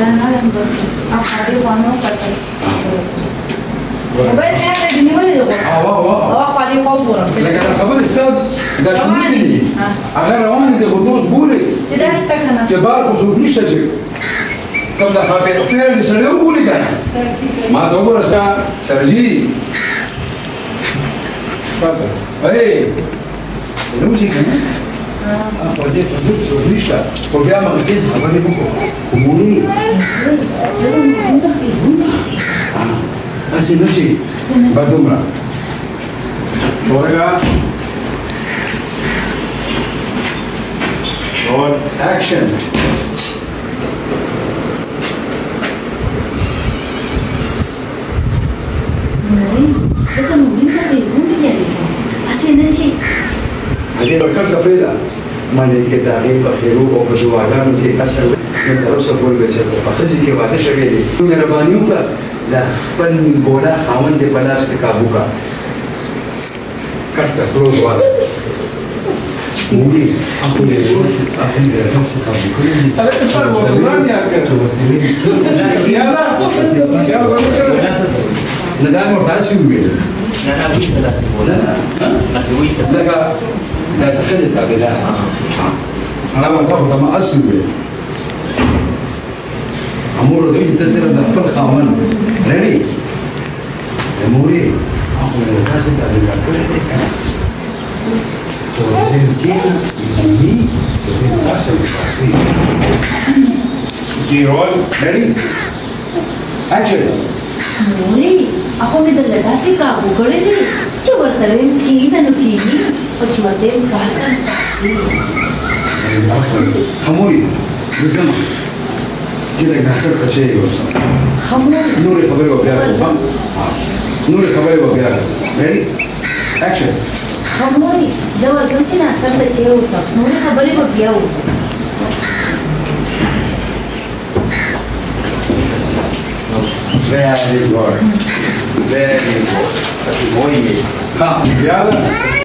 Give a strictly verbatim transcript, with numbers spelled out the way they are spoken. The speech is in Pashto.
انا بس اخذي وانا كتر وبعد كده دي وين يقول اه اه اه اخذي قبره لكن الخبر استاذ ده شو مني اغلى واحد ده قدوس بوري كده اشتكنا تبارك وسوبني شجر طب ده خاطر فيها اللي سلوه بوري ده ما تقول سا سرجي تفضل ايه نمشي كمان اه فوديت فوديت سوبني شجر فوجا ما قلتش خبرني بكره كموني بس نمشي بدمرة ورقة رول أكشن Jadi dokter kapela, mana kita ni bakhiru atau berdoakan untuk asal kita harus sepuluh beca. Pasal jika baca syariat, tu menerabani uka lah pen bola awan de balas ke kabuka. Kata close wala. Mungkin aku ni aku ni dah kabuka. Ada tempat buat orang ni akan. Ya lah. Ya bagus. Nadal mortasi juga. لا لا ويسا لا تقول لا بس ويسا لا لا تخلي تابلا أنا ما أقول ما أسوي أمور ده يتصل دفتر خاون رأي أموري أقول له كذا تابلا كل ده تودين كينا يمي تودين كاسة وكاسة جيرول رأي أكشن Mori, aku ni dah lepas si kabu kore ni. Cuba terima kini dan kini, atau cuba terima kasan kasih. خموري بزمن كده نحسب كشيء وصل خمور نوري خبري وفيها فهم نوري خبري وفيها ready action خموري زوال زوجي نحسب كشيء وصل نوري خبري وفيها very good very good muy bien. Ya.